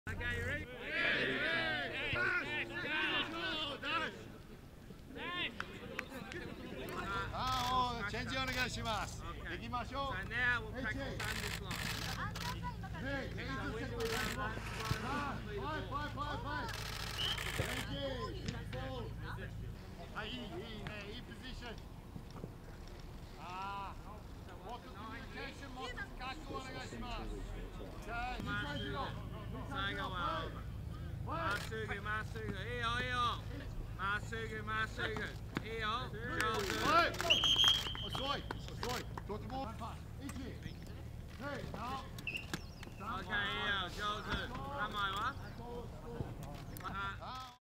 チェンジお願いします。できましょう。はい、いいね、いいポジション。もっとコミュニケーション、もっと深くお願いします。最後はまっすぐまっすぐ、いいよいいよ。まっすぐまっすぐ、いいよ。上手。遅い遅い。とても。1、2、OK、いいよ、上手。名前は？